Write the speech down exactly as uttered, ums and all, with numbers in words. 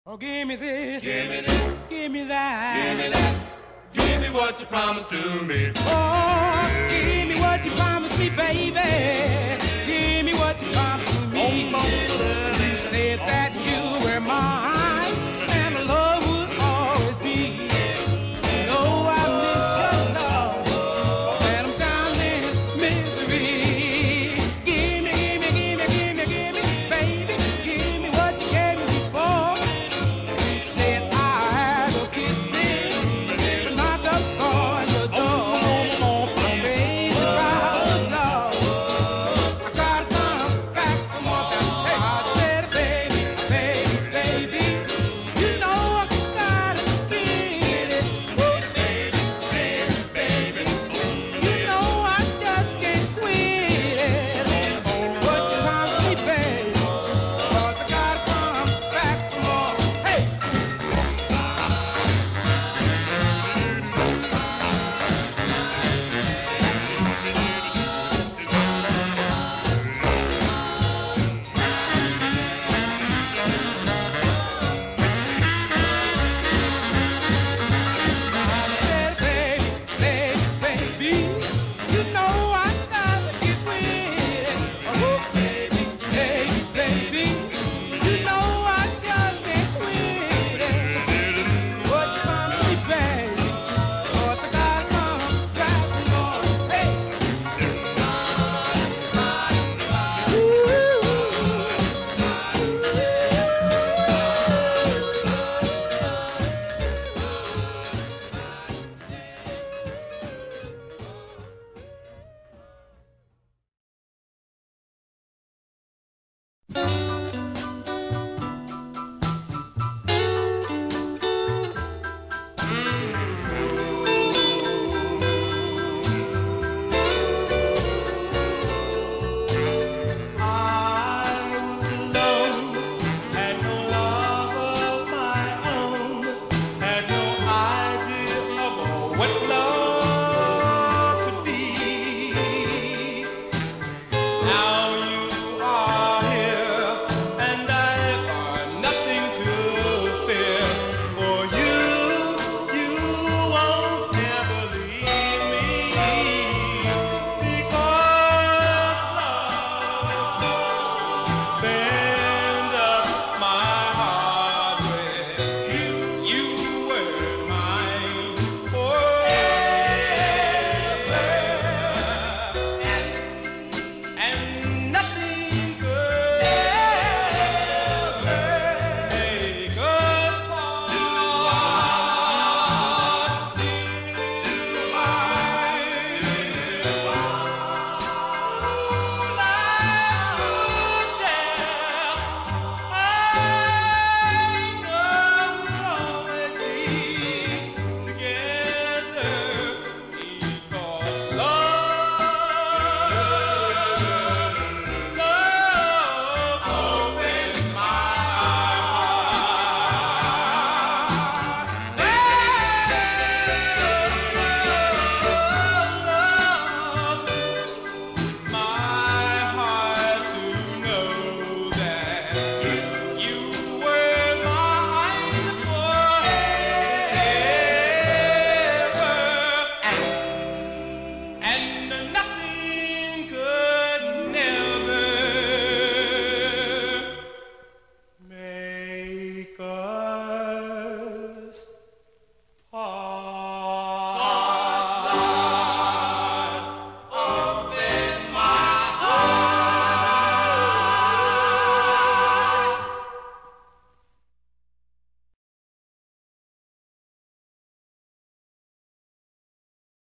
Oh, give me this, Give me this, give me that, give me that, give me what you promised to me. oh, give me what you promised me, baby. Give me what you promised to me. You said that you were mine, and the love would always be. Oh, I miss your love, and I'm down in misery. Give me, give me, give me, give me, give me, baby. Give me what you gave me before. You said I had no kisses, but not the on your door. I'm crazy about love. I gotta come back from what I said. I said, baby, baby, baby, you know I gotta get it. Ooh, baby, baby, baby, you know I just can't quit it. What you promised me, baby, 'cause I gotta come back for more. Hey! I said, baby, baby, baby, you know I gotta get with it. Oh, baby, baby, baby, you know I just can't quit it. What you promised me, baby, 'cause I gotta come back for more. Hey! I was alone, had no love of my own, had no idea of what love could be. Now